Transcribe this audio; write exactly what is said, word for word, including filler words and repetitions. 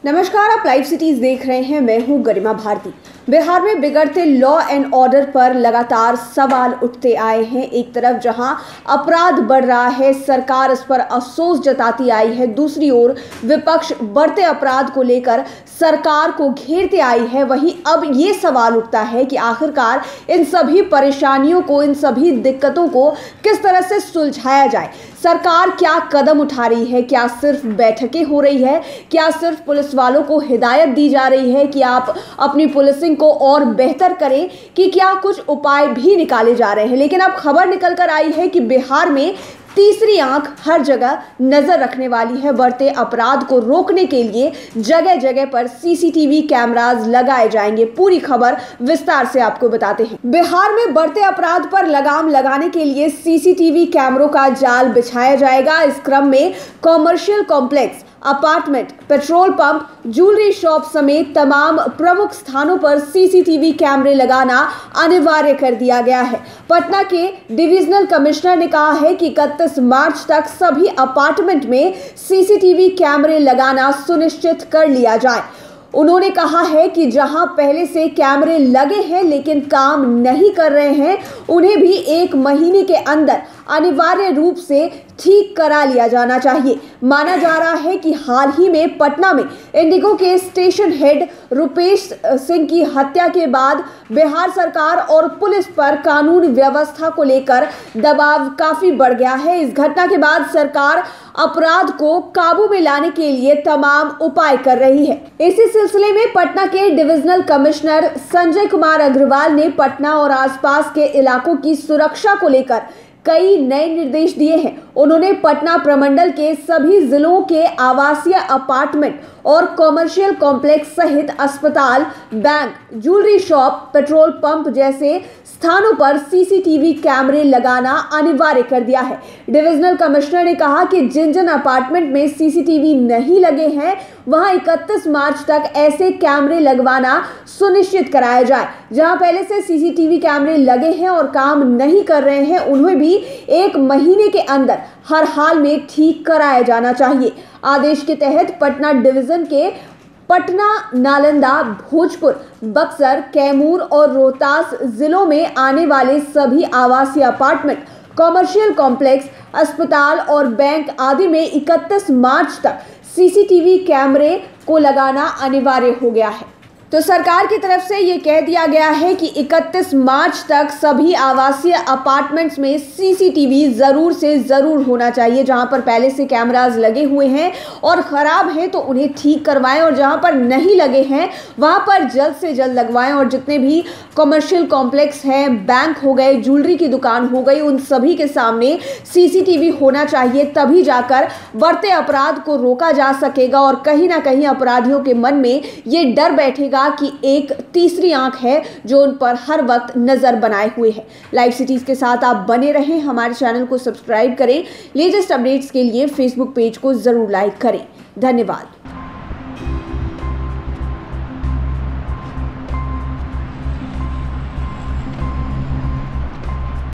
नमस्कार, आप live cities देख रहे हैं। मैं हूं गरिमा भारती। बिहार में बिगड़ते लॉ एंड ऑर्डर पर लगातार सवाल उठते आए हैं। एक तरफ जहां अपराध बढ़ रहा है, सरकार इस पर अफसोस जताती आई है, दूसरी ओर विपक्ष बढ़ते अपराध को लेकर सरकार को घेरते आई है। वहीं अब ये सवाल उठता है कि आखिरकार इन सभी परेशानियों को, इन सभी दिक्कतों को किस तरह से सुलझाया जाए। सरकार क्या कदम उठा रही है? क्या सिर्फ बैठकें हो रही है? क्या सिर्फ पुलिस वालों को हिदायत दी जा रही है कि आप अपनी पुलिसिंग को और बेहतर करें, कि क्या कुछ उपाय भी निकाले जा रहे हैं? लेकिन अब खबर निकल कर आई है कि बिहार में तीसरी आंख हर जगह नजर रखने वाली है। बढ़ते अपराध को रोकने के लिए जगह जगह पर सीसीटीवी कैमरास लगाए जाएंगे। पूरी खबर विस्तार से आपको बताते हैं। बिहार में बढ़ते अपराध पर लगाम लगाने के लिए सीसीटीवी कैमरों का जाल बिछाया जाएगा। इस क्रम में commercial complex, apartment, petrol pump, jewellery shop समेत तमाम प्रमुख स्थानों पर सीसीटीवी कैमरे लगाना अनिवार्य कर दिया गया है। पटना के डिविजनल कमिश्नर ने कहा है कि इकतीस मार्च तक सभी अपार्टमेंट में सीसीटीवी कैमरे लगाना सुनिश्चित कर लिया जाए। उन्होंने कहा है कि जहां पहले से कैमरे लगे हैं लेकिन काम नहीं कर रहे हैं, उन्हें भी एक महीने के अंदर अनिवार्य रूप से ठीक करा लिया जाना चाहिए। माना जा रहा है कि हाल ही में पटना में इंडिगो के स्टेशन हेड रुपेश सिंह की हत्या के बाद बिहार सरकार और पुलिस पर कानून व्यवस्था को लेकर दबाव काफी बढ़ गया है। इस घटना के बाद सरकार अपराध को काबू में लाने के लिए तमाम उपाय कर रही है। इसी सिलसिले में पटना के डिविजनल कमिश्नर संजय कुमार अग्रवाल ने पटना और आसपास के इलाकों की सुरक्षा को लेकर कई नए निर्देश दिए हैं। उन्होंने पटना प्रमंडल के सभी जिलों के आवासीय अपार्टमेंट और कॉमर्शियल कॉम्प्लेक्स सहित अस्पताल, bank, jewellery shop, petrol pump जैसे स्थानों पर सीसीटीवी कैमरे लगाना अनिवार्य कर दिया है। डिविजनल कमिश्नर ने कहा कि जिन जिन अपार्टमेंट में सीसीटीवी नहीं लगे हैं, वहां इकतीस मार्च तक ऐसे कैमरे लगवाना सुनिश्चित कराया जाए। जहां पहले से सीसीटीवी कैमरे लगे हैं और काम नहीं कर रहे हैं, उन्हें भी एक महीने के अंदर हर हाल में ठीक कराया जाना चाहिए। आदेश के तहत पटना डिवीजन के पटना, नालंदा, भोजपुर, बक्सर, कैमूर और रोहतास जिलों में आने वाले सभी आवासीय अपार्टमेंट, कॉमर्शियल कॉम्प्लेक्स, अस्पताल और बैंक आदि में इकतीस मार्च तक सीसीटीवी कैमरे को लगाना अनिवार्य हो गया है। तो सरकार की तरफ से ये कह दिया गया है कि इकतीस मार्च तक सभी आवासीय अपार्टमेंट्स में सीसीटीवी जरूर से जरूर होना चाहिए। जहां पर पहले से कैमरास लगे हुए हैं और खराब हैं तो उन्हें ठीक करवाएं, और जहां पर नहीं लगे हैं वहां पर जल्द से जल्द लगवाएं। और जितने भी कमर्शियल कॉम्प्लेक्स हैं, बैंक हो गए, ज्वेलरी की दुकान हो गई, उन सभी के सामने सीसीटीवी होना चाहिए। तभी जाकर बढ़ते अपराध को रोका जा सकेगा और कहीं ना कहीं अपराधियों के मन में ये डर बैठेगा कि एक तीसरी आंख है जो उन पर हर वक्त नजर बनाए हुए है। लाइव सिटीज के साथ आप बने रहें, हमारे चैनल को सब्सक्राइब करें। लेटेस्ट अपडेट्स के लिए फेसबुक पेज को जरूर लाइक करें। धन्यवाद।